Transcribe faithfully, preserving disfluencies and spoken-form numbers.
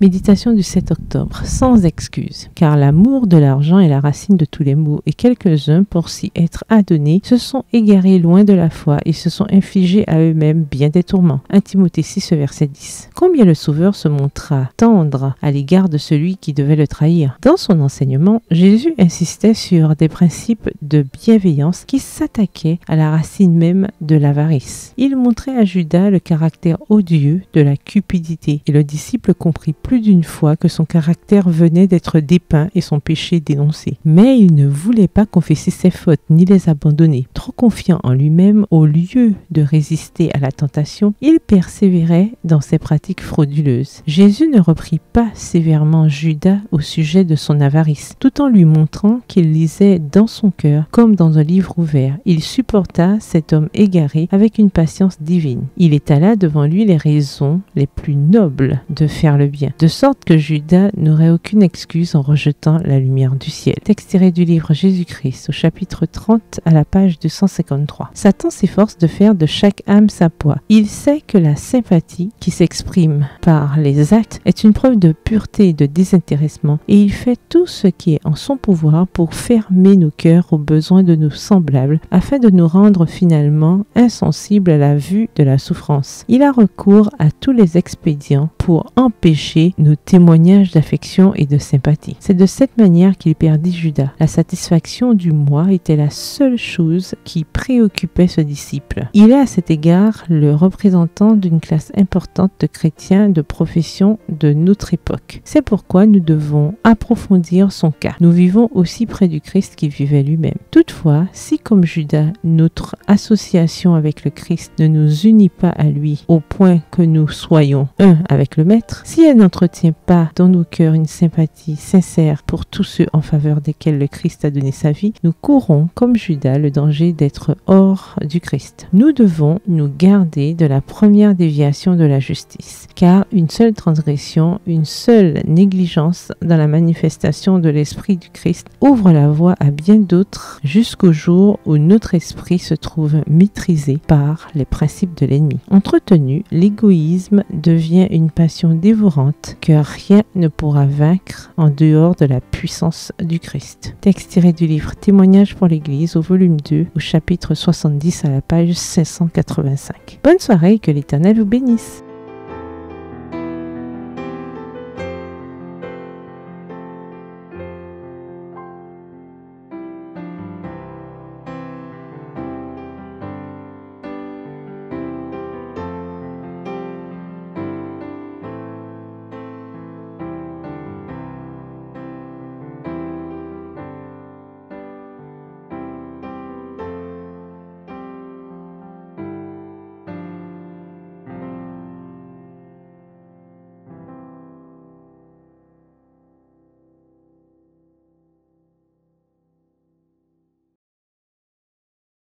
Méditation du sept octobre, sans excuse, car l'amour de l'argent est la racine de tous les maux, et quelques-uns, pour s'y être adonnés, se sont égarés loin de la foi et se sont infligés à eux-mêmes bien des tourments. un Timothée six, verset dix. Combien le Sauveur se montra tendre à l'égard de celui qui devait le trahir. Dans son enseignement, Jésus insistait sur des principes de bienveillance qui s'attaquaient à la racine même de l'avarice. Il montrait à Judas le caractère odieux de la cupidité, et le disciple comprit plus d'une fois que son caractère venait d'être dépeint et son péché dénoncé. Mais il ne voulait pas confesser ses fautes ni les abandonner. Trop confiant en lui-même, au lieu de résister à la tentation, il persévérait dans ses pratiques frauduleuses. Jésus ne reprit pas sévèrement Judas au sujet de son avarice, tout en lui montrant qu'il lisait dans son cœur comme dans un livre ouvert. Il supporta cet homme égaré avec une patience divine. Il étala devant lui les raisons les plus nobles de faire le bien, de sorte que Judas n'aurait aucune excuse en rejetant la lumière du ciel. Texte tiré du livre Jésus-Christ, au chapitre trente, à la page deux cent cinquante-trois. Satan s'efforce de faire de chaque âme sa proie. Il sait que la sympathie qui s'exprime par les actes est une preuve de pureté et de désintéressement, et il fait tout ce qui est en son pouvoir pour fermer nos cœurs aux besoins de nos semblables, afin de nous rendre finalement insensibles à la vue de la souffrance. Il a recours à tous les expédients pour empêcher nos témoignages d'affection et de sympathie. C'est de cette manière qu'il perdit Judas. La satisfaction du moi était la seule chose qui préoccupait ce disciple. Il est à cet égard le représentant d'une classe importante de chrétiens de profession de notre époque. C'est pourquoi nous devons approfondir son cas. Nous vivons aussi près du Christ qui vivait lui-même. Toutefois, si comme Judas, notre association avec le Christ ne nous unit pas à lui au point que nous soyons un avec le Maître, si elle n'entretient pas dans nos cœurs une sympathie sincère pour tous ceux en faveur desquels le Christ a donné sa vie, nous courons, comme Judas, le danger d'être hors du Christ. Nous devons nous garder de la première déviation de la justice, car une seule transgression, une seule négligence dans la manifestation de l'Esprit du Christ ouvre la voie à bien d'autres jusqu'au jour où notre esprit se trouve maîtrisé par les principes de l'ennemi. Entretenu, l'égoïsme devient une passion dévorante que rien ne pourra vaincre en dehors de la puissance du Christ. Texte tiré du livre Témoignages pour l'Église au volume deux, au chapitre soixante-dix à la page cinq cent quatre-vingt-cinq. Bonne soirée et que l'Éternel vous bénisse.